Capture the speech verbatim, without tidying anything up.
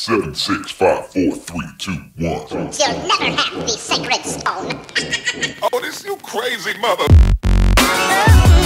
Seven, six, five, four, three, two, one. You'll never have the sacred stone. Oh, this you crazy mother.